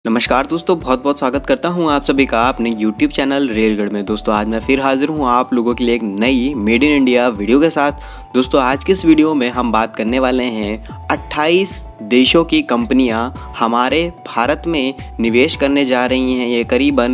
नमस्कार दोस्तों, बहुत बहुत स्वागत करता हूं आप सभी का अपने YouTube चैनल रेलगढ़ में। दोस्तों आज मैं फिर हाजिर हूं आप लोगों के लिए एक नई मेड इन इंडिया वीडियो के साथ। दोस्तों आज की इस वीडियो में हम बात करने वाले हैं 28 देशों की कंपनियां हमारे भारत में निवेश करने जा रही हैं। ये करीबन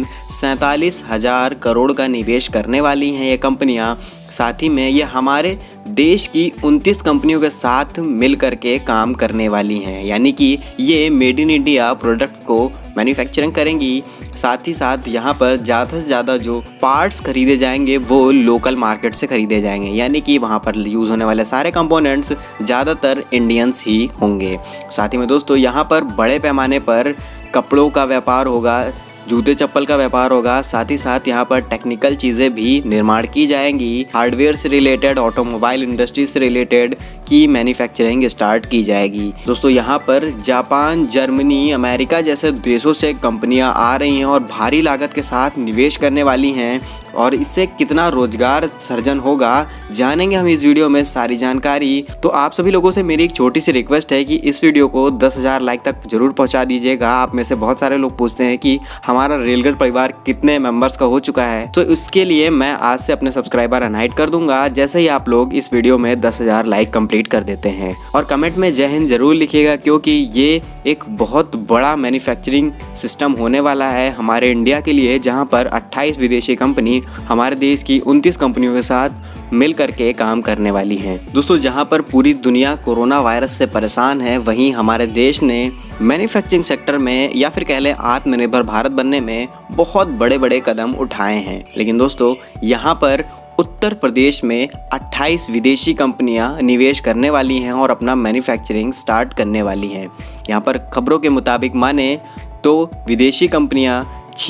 47,000 करोड़ का निवेश करने वाली हैं ये कंपनियां। साथ ही में ये हमारे देश की 29 कंपनियों के साथ मिल करके काम करने वाली हैं, यानी कि ये मेड इन इंडिया प्रोडक्ट को मैन्युफैक्चरिंग करेंगी। साथ ही साथ यहाँ पर ज़्यादा से ज़्यादा जो पार्ट्स खरीदे जाएंगे वो लोकल मार्केट से खरीदे जाएंगे, यानी कि वहाँ पर यूज़ होने वाले सारे कंपोनेंट्स ज़्यादातर इंडियंस ही होंगे। साथ ही में दोस्तों यहाँ पर बड़े पैमाने पर कपड़ों का व्यापार होगा, जूते चप्पल का व्यापार होगा। साथ ही साथ यहाँ पर टेक्निकल चीज़ें भी निर्माण की जाएंगी। हार्डवेयर से रिलेटेड, ऑटोमोबाइल इंडस्ट्री से रिलेटेड की मैन्युफैक्चरिंग स्टार्ट की जाएगी। दोस्तों यहाँ पर जापान, जर्मनी, अमेरिका जैसे देशों से कंपनियाँ आ रही हैं और भारी लागत के साथ निवेश करने वाली हैं, और इससे कितना रोजगार सर्जन होगा जानेंगे हम इस वीडियो में सारी जानकारी। तो आप सभी लोगों से मेरी एक छोटी सी रिक्वेस्ट है कि इस वीडियो को 10,000 लाइक तक जरूर पहुंचा दीजिएगा। आप में से बहुत सारे लोग पूछते हैं कि हमारा रेलगढ़ परिवार कितने मेंबर्स का हो चुका है, तो इसके लिए मैं आज से अपने सब्सक्राइबर अनहाइड कर दूंगा जैसे ही आप लोग इस वीडियो में 10,000 लाइक कंप्लीट कर देते हैं। और कमेंट में जय हिंद जरूर लिखिएगा, क्योंकि ये एक बहुत बड़ा मैन्युफैक्चरिंग सिस्टम होने वाला है हमारे इंडिया के लिए, जहां पर 28 विदेशी कंपनी हमारे देश की 29 कंपनियों के साथ मिल करके काम करने वाली हैं। दोस्तों जहां पर पूरी दुनिया कोरोना वायरस से परेशान है, वहीं हमारे देश ने मैन्युफैक्चरिंग सेक्टर में या फिर कह लें आत्मनिर्भर भारत बनने में बहुत बड़े बड़े कदम उठाए हैं। लेकिन दोस्तों यहाँ पर उत्तर प्रदेश में 28 विदेशी कंपनियां निवेश करने वाली हैं और अपना मैन्युफैक्चरिंग स्टार्ट करने वाली हैं। यहाँ पर खबरों के मुताबिक माने तो विदेशी कंपनियां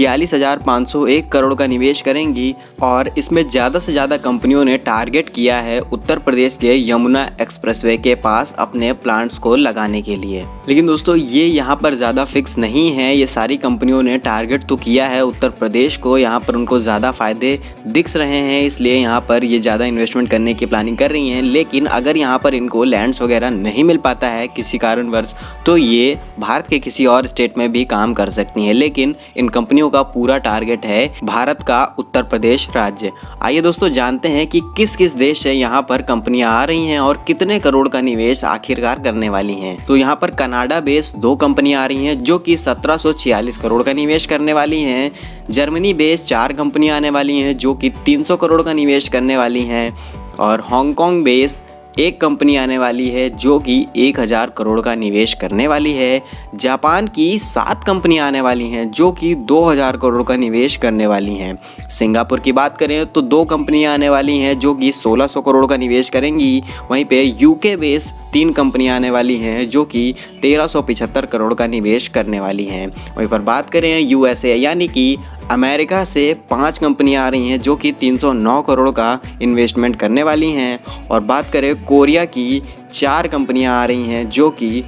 46,501 करोड़ का निवेश करेंगी, और इसमें ज़्यादा से ज़्यादा कंपनियों ने टारगेट किया है उत्तर प्रदेश के यमुना एक्सप्रेसवे के पास अपने प्लांट्स को लगाने के लिए। लेकिन दोस्तों ये यहाँ पर ज़्यादा फिक्स नहीं है। ये सारी कंपनियों ने टारगेट तो किया है उत्तर प्रदेश को, यहाँ पर उनको ज़्यादा फ़ायदे दिख रहे हैं, इसलिए यहाँ पर ये ज़्यादा इन्वेस्टमेंट करने की प्लानिंग कर रही हैं। लेकिन अगर यहाँ पर इनको लैंड्स वगैरह नहीं मिल पाता है किसी कारणवश, तो ये भारत के किसी और स्टेट में भी काम कर सकती हैं। लेकिन इन कंपनियों का पूरा टारगेट है भारत का उत्तर प्रदेश राज्य। आइए दोस्तों जानते हैं कि किस किस देश से यहाँ पर कंपनियां आ रही हैं और कितने करोड़ का निवेश आखिरकार करने वाली हैं। तो यहाँ पर कनाडा बेस 2 कंपनियां आ रही हैं जो कि 1746 करोड़ का निवेश करने वाली हैं। जर्मनी बेस 4 कंपनियां आने वाली हैं जो कि 300 करोड़ का निवेश करने वाली हैं। और हांगकांग बेस 1 कंपनी आने वाली है जो कि 1000 करोड़ का निवेश करने वाली है। जापान की 7 कंपनियां आने वाली हैं जो कि 2000 करोड़ का निवेश करने वाली हैं। सिंगापुर की बात करें तो 2 कंपनियां आने वाली हैं जो कि 1600 करोड़ का निवेश करेंगी। वहीं पे यूके बेस 3 कंपनियां आने वाली हैं जो कि 1375 करोड़ का निवेश करने वाली हैं। वहीं पर बात करें यूएसए यानी कि अमेरिका से 5 कंपनियां आ रही हैं जो कि 309 करोड़ का इन्वेस्टमेंट करने वाली हैं। और बात करें कोरिया की 4 कंपनियां आ रही हैं जो कि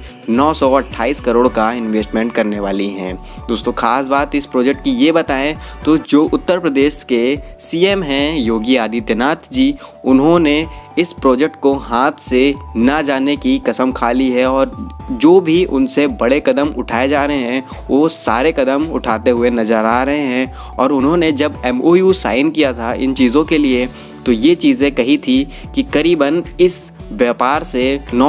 928 करोड़ का इन्वेस्टमेंट करने वाली हैं। दोस्तों खास बात इस प्रोजेक्ट की ये बताएं तो जो उत्तर प्रदेश के सीएम हैं योगी आदित्यनाथ जी, उन्होंने इस प्रोजेक्ट को हाथ से ना जाने की कसम खा ली है, और जो भी उनसे बड़े कदम उठाए जा रहे हैं वो सारे कदम उठाते हुए नज़र आ रहे हैं। और उन्होंने जब MOU साइन किया था इन चीज़ों के लिए, तो ये चीज़ें कही थी कि करीबन इस व्यापार से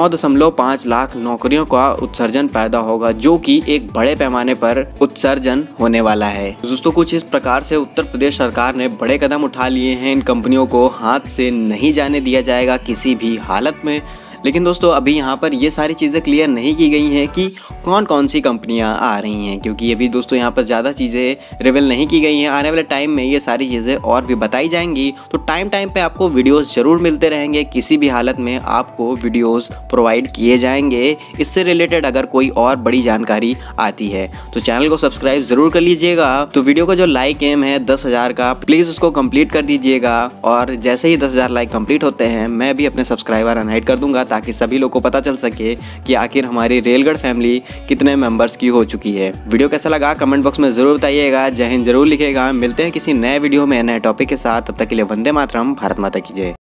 9.5 लाख नौकरियों का उत्सर्जन पैदा होगा, जो कि एक बड़े पैमाने पर उत्सर्जन होने वाला है। दोस्तों कुछ इस प्रकार से उत्तर प्रदेश सरकार ने बड़े कदम उठा लिए हैं। इन कंपनियों को हाथ से नहीं जाने दिया जाएगा किसी भी हालत में। लेकिन दोस्तों अभी यहाँ पर ये सारी चीज़ें क्लियर नहीं की गई हैं कि कौन कौन सी कंपनियाँ आ रही हैं, क्योंकि अभी दोस्तों यहाँ पर ज़्यादा चीज़ें रिवील नहीं की गई हैं। आने वाले टाइम में ये सारी चीज़ें और भी बताई जाएंगी। तो टाइम पे आपको वीडियोस ज़रूर मिलते रहेंगे, किसी भी हालत में आपको वीडियोस प्रोवाइड किए जाएंगे इससे रिलेटेड अगर कोई और बड़ी जानकारी आती है। तो चैनल को सब्सक्राइब ज़रूर कर लीजिएगा। तो वीडियो का जो लाइक एम है 10,000 का, प्लीज़ उसको कंप्लीट कर दीजिएगा। और जैसे ही 10,000 लाइक कंप्लीट होते हैं मैं भी अपने सब्सक्राइबर अनहाइड कर दूंगा, ताकि सभी लोग को पता चल सके कि आखिर हमारी रेलगढ़ फैमिली कितने मेंबर्स की हो चुकी है। वीडियो कैसा लगा कमेंट बॉक्स में ज़रूर बताइएगा। जय हिंद जरूर लिखिएगा। मिलते हैं किसी नए वीडियो में नए टॉपिक के साथ, तब तक के लिए वंदे मातरम, भारत माता की जय।